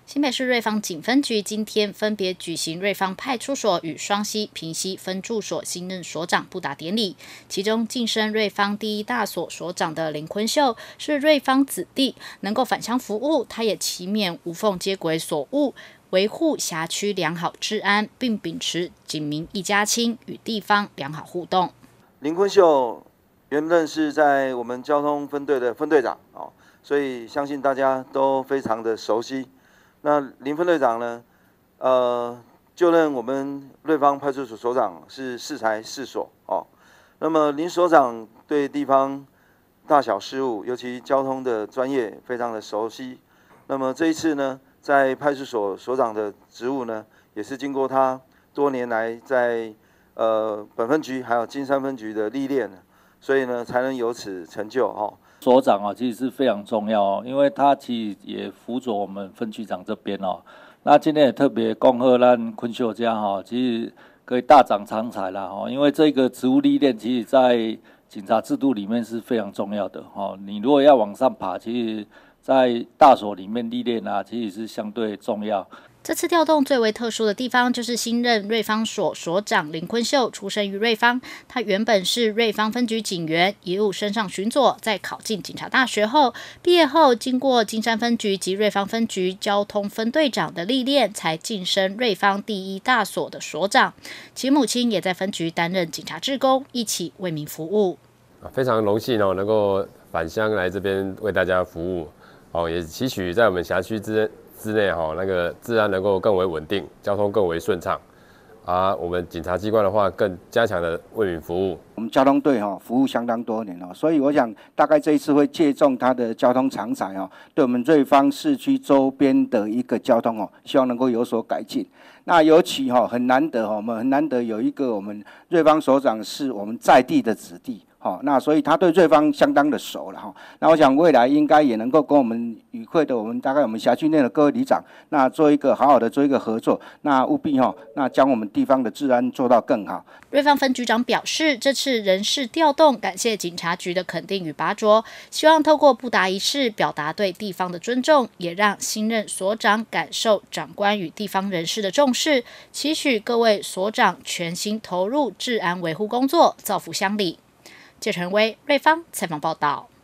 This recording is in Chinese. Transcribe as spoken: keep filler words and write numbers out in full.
新北市瑞芳警分局今天分别举行瑞芳派出所与双溪、平溪分驻所新任所长布达典礼，其中晋升瑞芳第一大所所长的林坤秀是瑞芳子弟，能够返乡服务，他也勤勉无缝接轨所务，维护辖区良好治安，并秉持警民一家亲，与地方良好互动。 林坤秀原任是在我们交通分队的分队长哦，所以相信大家都非常的熟悉。那林分队长呢，呃，就任我们瑞芳派出所所长是适才适所哦。那么林所长对地方大小事务，尤其交通的专业非常的熟悉。那么这一次呢，在派出所所长的职务呢，也是经过他多年来在呃本分局还有金山分局的历练，所以呢才能有此成就哦。 所长啊，其实是非常重要哦，因为他其实也辅佐我们分局长这边哦。那今天也特别恭贺咱坤秀家哈，其实可以大展长才啦哈，因为这个职务历练，其实在警察制度里面是非常重要的哈。你如果要往上爬，其实在大所里面历练啊，其实是相对重要。 这次调动最为特殊的地方，就是新任瑞芳所所长林坤秀出生于瑞芳，他原本是瑞芳分局警员，一路升上巡佐，在考进警察大学后，毕业后经过金山分局及瑞芳分局交通分队长的历练，才晋升瑞芳第一大所的所长。其母亲也在分局担任警察志工，一起为民服务。 非常荣幸哦，能够返乡来这边为大家服务哦，也期许在我们辖区之之内哈，那个治安能够更为稳定，交通更为顺畅，啊，我们警察机关的话更加强的为民服务。 我们交通队哈服务相当多年哦，所以我想大概这一次会借重他的交通常才哦，对我们瑞芳市区周边的一个交通哦，希望能够有所改进。那尤其哈很难得哈，我们很难得有一个我们瑞芳所长是我们在地的子弟。哦，那所以他对瑞芳相当的熟了哈。那我想未来应该也能够跟我们与会的我们大概我们辖区内的各位里长，那做一个好好的做一个合作，那务必哈，那将我们地方的治安做到更好。 瑞芳分局长表示，这次人事调动感谢警察局的肯定与拔擢，希望透过布达仪式表达对地方的尊重，也让新任所长感受长官与地方人士的重视，期许各位所长全心投入治安维护工作，造福乡里。谢晨威，瑞芳采访报道。